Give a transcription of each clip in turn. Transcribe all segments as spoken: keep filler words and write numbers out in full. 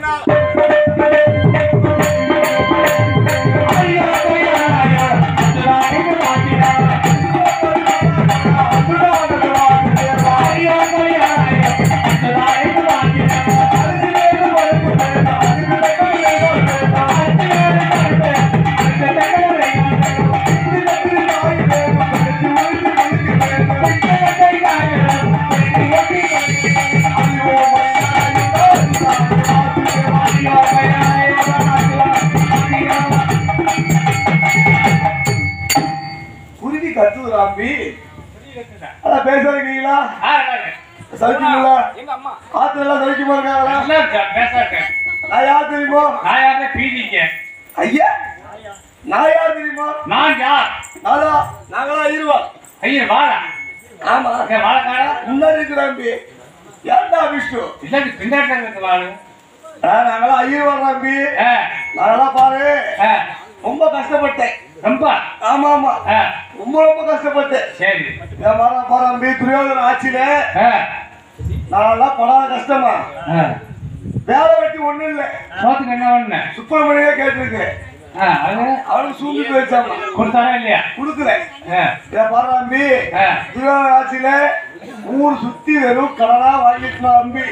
பேசுறீங்களா? சௌக்கியங்களா? எங்க அம்மா ஆத்துல சௌக்கியமா இருக்காங்களா? நான் யார் தெரியுமா? நான் யாரு? பீதிங்க. ஐயா நான் யார் தெரியுமா? நான் யார்? நாளா நாங்களா இருவா. ஐயா வாடா. ஆமா வாடா காடா முன்னாடி இருக்கிறாம்பி. ஏன்டா விஷ்ணு? இல்ல பின்னாடி இருக்கு வாடு. நாங்களா ஐயர் ராம்பி. நாங்களா பாரு ரொம்ப கஷ்டப்பட்டேன். ரொம்ப ஆமா ஆமா ரொம்ப ரொம்ப கஷ்டப்பட்டேன். சரி மாறா பாராம்பி துரியோதன ஆட்சியில நான்லாம் படாத கஷ்டமா. வேலை வெட்டி ஒண்ணும் இல்ல. சோத்துக்கு என்ன ஒண்ணு சுப்பிரமணியே கேட்டிருக்கு. அவனுக்கு சூழ்நிலை வச்சாங்க கொடுத்தாரா இல்லையா? கொடுக்கல. பாராம்பி துரியோதன ஆட்சியில ஊர் சுத்தி வெறும் கடனா வாங்கிக்கலாம் அம்பி.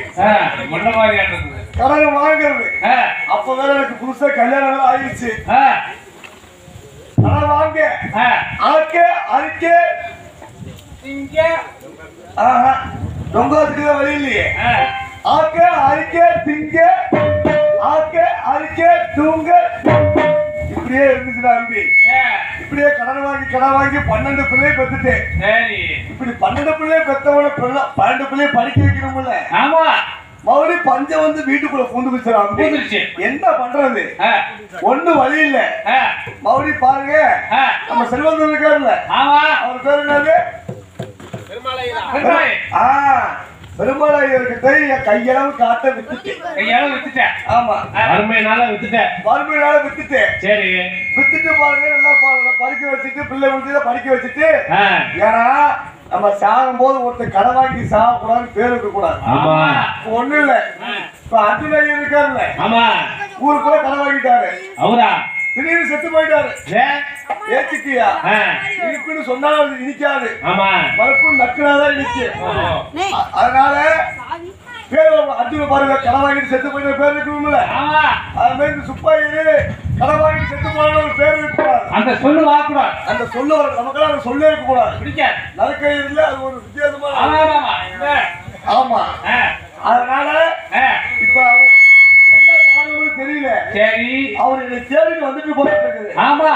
கடனை வாங்குறது அப்ப வேற எனக்கு புதுசா கல்யாணம் ஆயிடுச்சு. வாங்க ஆக்க அரிக்க இங்க ரொம்ப வழி இல்லையே. ஆக்க அரிக்க திங்க ஆக்க அரிக்க தூங்க இப்படியே இருந்துச்சுடா அம்பி. இப்படியே கடன் வாங்கி கடன் வாங்கி பன்னெண்டு பிள்ளைய பெத்துட்டேன். இப்படி பன்னெண்டு பிள்ளைய பெத்தவன பன்னெண்டு பிள்ளைய படிக்க வைக்கணும்ல. ஆமா மறுபடியும் பஞ்சம் வந்து வீட்டுக்குள்ள பூந்து வச்சிருச்சு. என்ன பண்றது? ஒண்ணு வழி இல்ல. மறுபடியும் பாருங்க நம்ம செல்வந்தர் இருக்காருல்ல அவர் பேரு என்னது? பெருமாளையர்கிட்ட என் கையளவு காட்ட வித்துட்டேன். கையளவு வித்துட்டேன். ஆமா வறுமையினால வித்துட்டேன். வறுமையினால வித்துட்டேன். சரி வித்துட்டு பாருங்க நல்லா படிக்க வச்சுட்டு பிள்ளை முடிஞ்சத படிக்க வச்சுட்டு. ஏன்னா நம்ம சாகும் போது ஒருத்தர் கடை வாங்கி சாக கூடாதுன்னு பேர் இருக்க கூடாது. ஒண்ணு இல்ல இப்ப அர்ஜுன் ஐயர் இருக்காருல்ல ஊருக்குள்ள கடை வாங்கிட்டாரு. அவரா திடீர்னு செத்து போயிட்டாரு. ஏச்சுக்கியா இருக்குன்னு சொன்னாலும் இனிக்காது. மறுப்பு நக்குனாதான் இனிக்கு. அதனால பேர் அர்ஜுன பாருங்க கடை வாங்கிட்டு செத்து போயிட்ட பேர் இருக்கணும்ல. அது மாதிரி சுப்பாயிரு கடை வாங்கிட்டு செத்து போன ஒரு பேர் இருக்கக்கூடாது. அந்த சொல்லு வாக்கூடாது. அந்த சொல்லு நமக்கெல்லாம் அந்த சொல்லு இருக்கக்கூடாது. பிடிக்காது. நறுக்கையில அது ஒரு வித்தியாசமான. ஆமா அதனால இப்ப என்ன காரணம்னு தெரியல. சரி அவர் என்னை தேடிட்டு வந்துட்டு போயிட்டு இருக்குது. ஆமா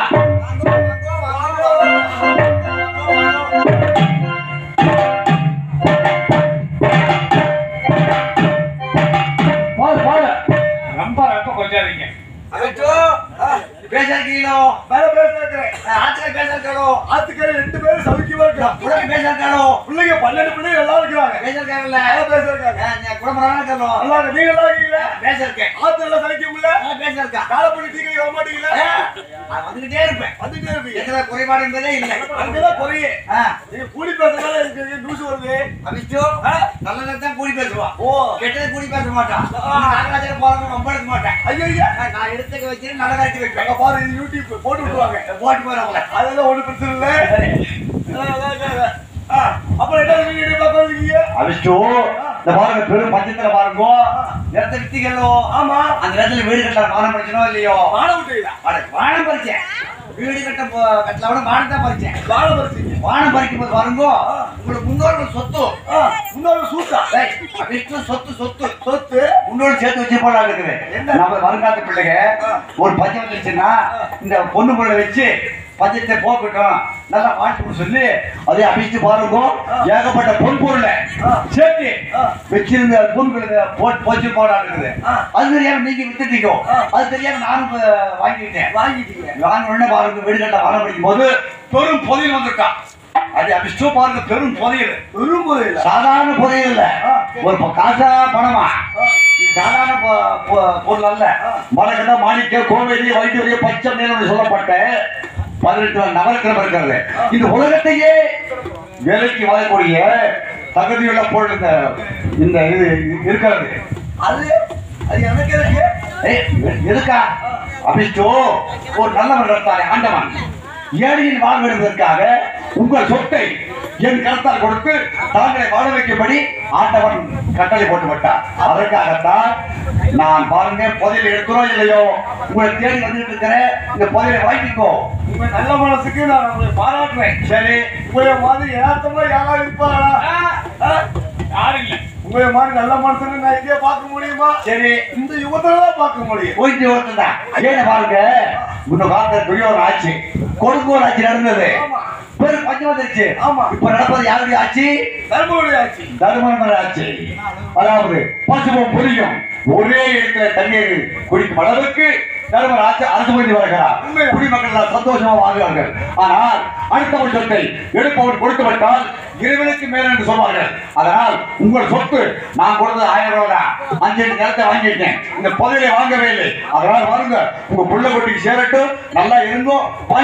ரொம்ப ரொம்ப கொஞ்சாதீங்க. பேசாக்கீங்களோ வேற பேசுறேன். ஆத்துக்க பேசாக்கோ ஆத்துக்க ரெண்டு பேரும் சௌக்கியமா இருக்காங்க. பிள்ளைங்க பேசாக்கானோ பிள்ளைங்க பன்னெண்டு பிள்ளைங்க எல்லாம் இருக்கிறாங்க. பேசாக்காங்கல்ல பேசுறாங்க. குடும்பம் இருக்கணும். நல்லா நீங்க நல்லா இருக்கீங்களா? பேசிருக்கேன். ஆத்து எல்லாம் சௌக்கியமில்ல? பேசிருக்கேன். காலை பண்ணி டீக்கி வர மாட்டீங்களா? நான் வந்துகிட்டே இருப்பேன். வந்துகிட்டே இருப்பீங்க. எந்த குறைபாடு என்பதே இல்லை. அங்கதான் குறையே. நீங்க கூடி பேசுறதால எனக்கு நியூஸ் வருது. அபிஷ்டு நல்லதை தான் கூடி பேசுவா. ஓ கெட்டதை கூடி பேச மாட்டான். நாகராஜன் போறவங்க ரொம்ப எடுக்க மாட்டேன். ஐயா நான் எடுத்துக்க வச்சு நல்ல காட்சி வைப்பேன். பாரு யூடியூப் போட்டு விட்டுருவாங்க. போட்டு போறாங்க. அதெல்லாம் ஒண்ணு பிரச்சனை இல்ல. அப்புறம் என்ன பாக்குறீங்க? அபிஷ்டு இந்த பாருங்க பெரும் பஞ்சத்துல பாருங்க நேரத்தை வித்தீங்களோ. ஆமா அந்த நேரத்துல வீடு கட்ட வானம் பறிச்சனோ இல்லையோ? வானம் விட்டீங்களா? வானம் பறிச்சேன். வீடு கட்ட கட்டல வானம் தான் பறிச்சேன். வானம் பறிச்சீங்க. வானம் பறிக்கும் போது பாருங்க உங்களுக்கு முன்னோர்கள் சொத்து முன்னோர்கள் சூத்தா அபிஷ்டு சொத்து சொத்து சொத்து முன்னோடு சேர்த்து வச்சு போடலாம் இருக்குது. நம்ம வருங்காலத்து பிள்ளைங்க ஒரு பஞ்சம் வந்துருச்சுன்னா இந்த பொண்ணு பிள்ளை வச்சு பஞ்சத்தை போக்கட்டும் நல்லா வாழ்த்து சொல்லி அதே அபிஷ்டு பாருங்க ஏகப்பட்ட பொன் பொருளை சேர்த்து வச்சிருந்த பொன் போச்சு போடா இருக்குது. அது தெரியாம நீங்க வித்துட்டீங்க. அது தெரியாம நானும் வாங்கிட்டேன். வாங்கிட்டீங்க வாங்க உடனே பாருங்க வீடு கட்ட வாரம் படிக்கும் போது பெரும் புதையல் வந்திருக்கான். அது அபிஷ்டு பாருங்க பெரும் புதையல். பெரும் புதையல் சாதாரண புதையல் இல்ல. ஒரு காசா பணமா சாதாரண பொருள் அல்ல. மரகத மாணிக்க கோவேரி வைத்திய பச்சை மேல் சொல்லப்பட்ட பதினெட்டு நவரத்தினம் இருக்கிறது. இந்த உலகத்தையே வேலைக்கு வாழக்கூடிய தகுதியுள்ள பொருள் இந்த இது இருக்கிறது. அது அது எனக்கு எதுக்கா அபிஷ்டோ ஒரு நல்லவன் இருந்தாரே ஆண்டவன் ஏழையின் வாழ்வெடுப்பதற்காக உங்கள் சொத்தை என் கருத்தால் கொடுத்து தாங்களை வாழ வைக்கும்படி ஆண்டவன் கட்டளை போட்டு விட்டார். அதற்காகத்தான் நான் பாருங்க புதையல் எடுக்கிறோம் இல்லையோ உங்களை தேடி வந்துட்டு இருக்கிறேன். இந்த புதையலை வாங்கிக்கோ. உங்க நல்ல மனசுக்கு நான் உங்களை பாராட்டுறேன். சரி, உங்களை மாதிரி யதார்த்தமா யாராவது இருப்பாங்களா? யாரும் இல்லை. உங்களை மாதிரி நல்ல மனசுன்னு நான் இங்கே பார்க்க முடியுமா? சரி, இந்த யுகத்துல தான் பார்க்க முடியும். போயிட்டு யுகத்துல தான். ஏன்னு பாருங்க, முன்ன காலத்துல துரியோதன ஆட்சி, கொடுங்கோல் ஆட்சி நடந்தது. பேரு பஞ்சம் வந்துருச்சு. ஆமா, இப்ப நடப்பது யாருடைய ஆட்சி? தர்மனுடைய ஆட்சி. தர்மனுடைய ஆட்சி. அதாவது பசுவும் புரியும் ஒரே இடத்துல தண்ணீர் குடிக்கும் அளவுக்கு தர்மர் ஆட்சி அரசு புரிந்து வருகிறார். குடிமக்கள் சந்தோஷமா வாழ்கிறார்கள். ஆனால் அடுத்தவன் சொத்தை எடுப்பவன் கொடுத்து விட்டால் இருவருக்கு மேல் என்று சொல்வார்கள். அதனால் உங்கள் சொத்து நான் கொடுத்தது ஆயிரம் ரூபாய் தான். அஞ்சு எட்டு நிலத்தை வாங்கிட்டேன். இந்த புதையலை வாங்கவே இல்லை. அதனால் வாருங்க, உங்க புள்ள குட்டிக்கு சேரட்டும், நல்லா இருந்தோம்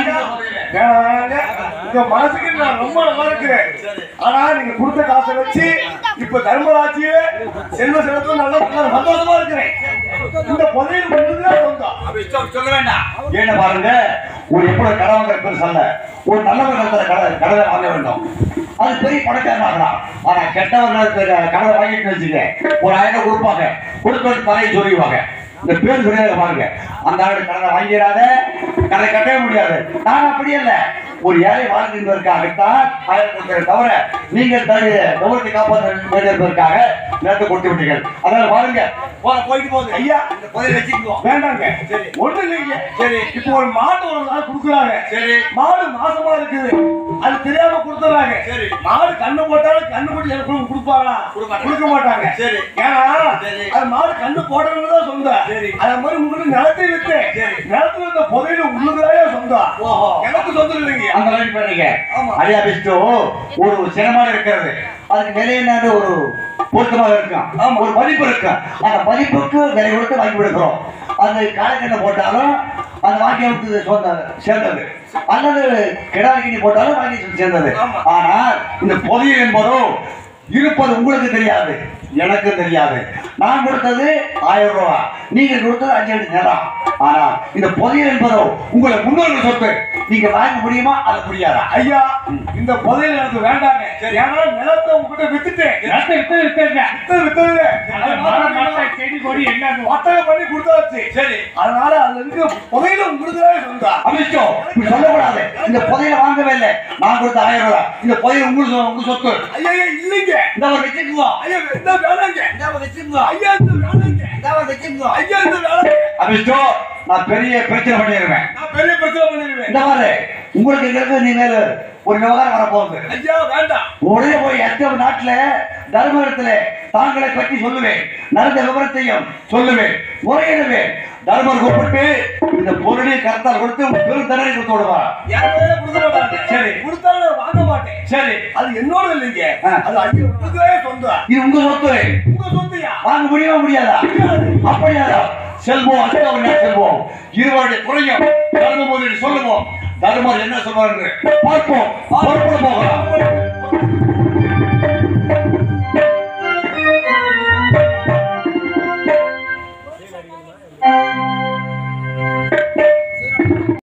உங்க மனசுக்கு நான் ரொம்ப நல்லா இருக்கிறேன். ஆனா நீங்க கொடுத்த காசை வச்சு இப்ப தர்மராட்சியே செல்வ செலுத்தும் நல்லா சந்தோஷமா இருக்கிறேன். இந்த புதையல் பண்ணுறதுதான் சொந்தம். சொல்ல வேண்டாம். ஏன்னு பாருங்க, ஒரு எப்படி கடை வாங்குற பெருசு அல்ல. ஒரு நல்லவர்கள் கடை கடை வாங்க வேண்டும். அது பெரிய பணக்காரனாகலாம். ஆனா கெட்டவர்கள் கடை வாங்கிட்டு வச்சுக்க ஒரு ஆயிரம் கொடுப்பாங்க. கொடுத்து தலையை சொல்லிடுவாங்க. இந்த பேர் சொல்லியாக பாருங்க. அந்த ஆளு கடனை வாங்கிறாத, கடை கட்டவே முடியாது. நான் அப்படி இல்லை. ஒரு ஏழை வாழ்க்கைக்காகத்தான் ஆயிரம் கொடுக்கிறத தவிர நீங்கள் தன்னுடைய கௌரவத்தை காப்பாற்ற வேண்டியதற்காக நேரத்தை கொடுத்து விட்டீர்கள். அதனால பாருங்க, போயிட்டு போகுது. ஐயா, இந்த புதையலை வச்சுக்குவோம். வேண்டாங்க. சரி, ஒண்ணு இல்லைங்க. சரி, இப்போ ஒரு மாடு ஒரு நாள் கொடுக்குறாங்க. சரி, மாடு மாசமா இருக்குது, அது தெரியாம கொடுத்துறாங்க. சரி, மாடு கண்ணு போட்டாலும் கண்ணு போட்டு எனக்கு கொடுப்பாங்களா? கொடுக்க மாட்டாங்க. சரி, ஏன்னா அது மாடு கண்ணு போட்டவங்க தான் சொந்தம். சரி, அதே மாதிரி உங்களுக்கு நிலத்தை வித்து நிலத்துல இந்த புதையில உள்ளுதாயே சொந்தம். எனக்கு சொந்தம் இல்லைங்க. அந்த மாதிரி பண்ணீங்க. அரியா பிஸ்டோ ஒரு சிரமம் இருக்கிறது. அதுக்கு விலை என்னன்னு ஒரு பொருத்தமாக இருக்கும், ஒரு மதிப்பு இருக்கும். அந்த மதிப்புக்கு விலை கொடுத்து வாங்கி விடுக்கிறோம். அந்த காலக்கண்ணை போட்டாலும் அந்த வாங்கி சொந்த சேர்ந்தது, அல்லது கிடாக்கினி போட்டாலும் வாங்கி சேர்ந்தது. ஆனால் இந்த புதையல் என்பதோ இருப்பது உங்களுக்கு தெரியாது, எனக்கு தெரியாது. நான் கொடுத்தது ஆயிரம் ரூபாய், நீங்க கொடுத்தது அஞ்சு அடி நேரம். ஆனால் இந்த புதையல் என்பதோ உங்களை முன்னோர்கள் சொத்து. நீங்க வாங்க முடியுமா? அது முடியாதா? ஐயா, இந்த புதையல் எனக்கு வேண்டாங்க. சரி, ஏன்னா நிலத்தை உங்ககிட்ட வித்துட்டேன். நிலத்தை வித்து வித்துங்க வித்து வித்தது செடி கொடி எல்லாம் வட்டகம் பண்ணி கொடுத்தாச்சு. சரி, அதனால அதுல இருக்கு புதையல உங்களுக்கு சொந்தா. அபிஷ்டோ, சொல்லக்கூடாது. இந்த புதையலை வாங்கவே இல்லை. நான் கொடுத்த ஆயிரம் ரூபாய். இந்த புதையல் உங்களுக்கு உங்க சொத்து. ஐயா இல்லைங்க. இந்த ஒரு வச்சுக்குவோம். ஐயா இந்த வேலைங்க. இந்த வச்சுக்குவோம். ஐயா இந்த வேலைங்க. இந்த வச்சுக்குவோம். ஐயா இந்த வேலை. அபிஷ்டோ, நான் பெரிய பிரச்சனை பண்ணிடுவேன். நான் பெரிய பிரச்சனை பண்ணிடுவேன். இந்த மாதிரி உங்களுக்கு எங்களுக்கு நீ மேல ஒரு விவகாரம் வரப்போகுது. ஐயா வேண்டாம். உடனே போய் எத்தனை நாட்டுல தர்மத்துல தாங்களை பற்றி சொல்லுவேன், நடந்த விவரத்தையும் சொல்லுவேன், முறையிடுவேன். தர்மர் கூப்பிட்டு இந்த பொருளை கருத்தால் கொடுத்து பெரும் தண்டனை கொடுத்து விடுவார். சரி, கொடுத்தாலும் வாங்க மாட்டேன். சரி, அது என்னோட இல்லைங்க. அது ஐயோ உங்களுக்கே சொந்தம். இது உங்க சொத்து. உங்க சொத்துயா? வாங்க முடியுமா? முடியாதா? அப்படியாதா? செல்வோம், செல்வோம். இருவருடைய குறையும் தர்மபுரி சொல்லுவோம். தர்மர் என்ன சொல்வார் என்று பார்ப்போம். போகலாம்.